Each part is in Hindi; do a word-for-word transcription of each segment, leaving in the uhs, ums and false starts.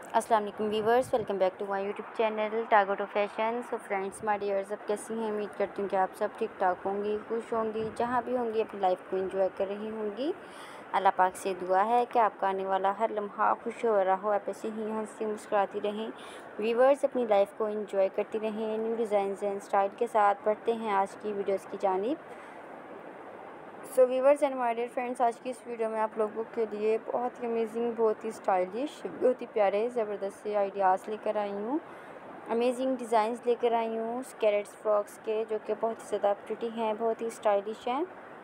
अस्सलाम वालेकुम viewers, welcome back to my YouTube channel टागोटो fashion. So friends, my dear, सब कैसी हैं? उम्मीद करती हूँ कि आप सब ठीक ठाक होंगी, खुश होंगी, जहाँ भी होंगी अपनी लाइफ को एंजॉय कर रही होंगी। अल्लाह पाक से दुआ है कि आपका आने वाला हर लम्हा खुश हो रहा हो, आप ऐसे ही हंसती मुस्कुराती रहें। व्यूवर्स, अपनी लाइफ को एंजॉय करती रहें न्यू डिज़ाइन एंड स्टाइल के साथ। बढ़ते हैं आज की वीडियोज़ की जानिब। So viewers and my dear friends, आज की इस वीडियो में आप लोगों के लिए बहुत ही अमेजिंग, बहुत ही स्टाइलिश, बहुत ही प्यारे ज़बरदस्त से आइडियाज़ लेकर आई हूँ। अमेजिंग डिज़ाइंस लेकर आई हूँ स्कैरेट्स फ्रॉक्स के, जो कि बहुत ही ज़्यादा प्रिटी हैं, बहुत ही स्टाइलिश हैं।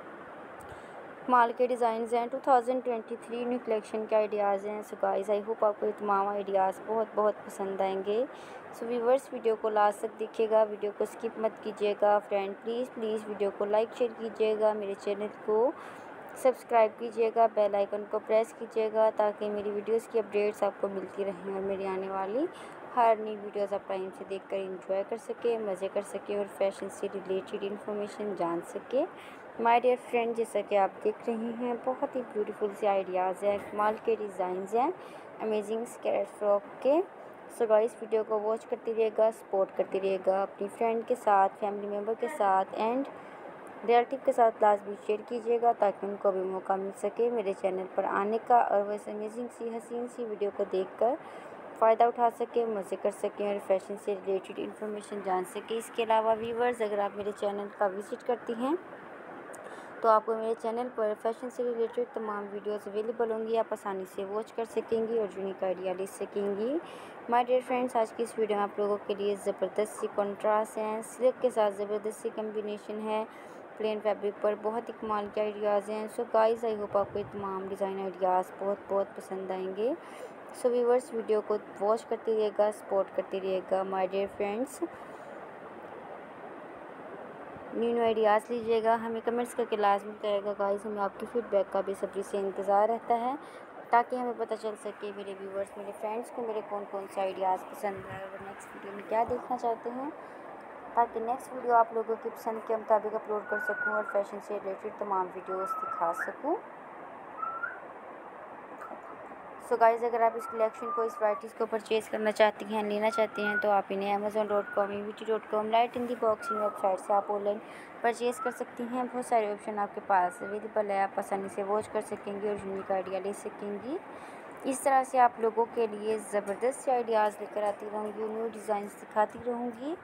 माल के डिज़ाइंस हैं, two thousand twenty three new collection के आइडियाज़ हैं। सो गाइस, आई होप आपको ये तमाम आइडियाज़ बहुत बहुत पसंद आएंगे। सो व्यूवर्स, वीडियो को लास्ट तक देखिएगा, वीडियो को स्किप मत कीजिएगा। फ्रेंड प्लीज़ प्लीज़ वीडियो को लाइक शेयर कीजिएगा, मेरे चैनल को सब्सक्राइब कीजिएगा, बेल आइकन को प्रेस कीजिएगा, ताकि मेरी वीडियोस की अपडेट्स आपको मिलती रहें और मेरी आने वाली हर नई वीडियोस आप टाइम से देखकर एंजॉय कर सके, मज़े कर सके और फैशन से रिलेटेड इन्फॉर्मेशन जान सके। माय डियर फ्रेंड, जैसा कि आप देख रही हैं, बहुत ही ब्यूटीफुल से आइडियाज़ हैं, कमाल के डिज़ाइंस हैं अमेजिंग स्कैरेट फ्रॉक के। सो गाइस, वीडियो को वॉच करती रहिएगा, सपोर्ट करती रहिएगा अपनी फ्रेंड के साथ, फैमिली मेम्बर के साथ एंड रिलेटिव के साथ लाजमी शेयर कीजिएगा, ताकि उनको भी मौका मिल सके मेरे चैनल पर आने का और वैसे अमेजिंग सी हसीन सी वीडियो को देखकर फ़ायदा उठा सके, मज़े कर सकें और फैशन से रिलेटेड इन्फॉर्मेशन जान सके। इसके अलावा व्यूवर्स, अगर आप मेरे चैनल का विज़िट करती हैं तो आपको मेरे चैनल पर फैशन से रिलेटेड तमाम वीडियोस अवेलेबल होंगी, आप आसानी से वॉच कर सकेंगी और यूनिक आइडिया ले सकेंगी। माय डियर फ्रेंड्स, आज की इस वीडियो में आप लोगों के लिए ज़बरदस्त सी कॉन्ट्रास्ट हैं, सिल्क के साथ ज़बरदस्त सी कम्बिनेशन है, प्लेन फैब्रिक पर बहुत ही कमाल के आइडियाज़ हैं। सो गाइस, आई होप आपको ये तमाम डिज़ाइन आइडियाज़ बहुत बहुत पसंद आएंगे। सो व्यूवर्स, वीडियो को वॉच करते रहिएगा, सपोर्ट करते रहिएगा। My dear friends, new new ideas लीजिएगा, हमें कमेंट्स करके लाजमी करेगा गाइस। हमें आपकी फ़ीडबैक का बेसब्री से इंतज़ार रहता है, ताकि हमें पता चल सके मेरे व्यूवर्स, मेरे फ्रेंड्स को मेरे कौन कौन से आइडियाज़ पसंद है और नेक्स्ट वीडियो में क्या देखना चाहते हैं, ताकि नेक्स्ट वीडियो आप लोगों की पसंद के मुताबिक अपलोड कर सकूं और फैशन से रिलेटेड तमाम वीडियोस दिखा सकूं। सो गाइज़, अगर आप इस कलेक्शन को, इस वराइटीज़ को परचेज़ करना चाहती हैं, लेना चाहती हैं, तो आप इन्हें Amazon dot com, E V T dot com, light in the box इन वेबसाइट से आप ऑनलाइन परचेज़ कर सकती हैं। बहुत सारे ऑप्शन आपके पास अवेलेबल है, आप आसानी से वॉच कर सकेंगी और यूनिक आइडिया ले सकेंगी। इस तरह से आप लोगों के लिए ज़बरदस्त से आइडियाज़ लेकर आती रहूँगी, न्यू डिज़ाइंस दिखाती रहूँगी।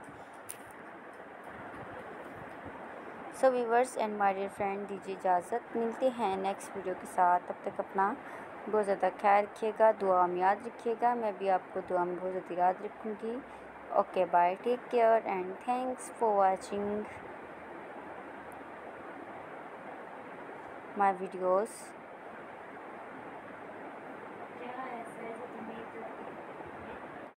So viewers and my dear friend, दीजिए इजाज़त, मिलते हैं नेक्स्ट वीडियो के साथ। तब तक अपना बहुत ज़्यादा ख्याल रखिएगा, दुआ में याद रखिएगा, मैं भी आपको दुआ में बहुत ज़्यादा याद रखूँगी। Okay bye, take care and thanks for watching my videos.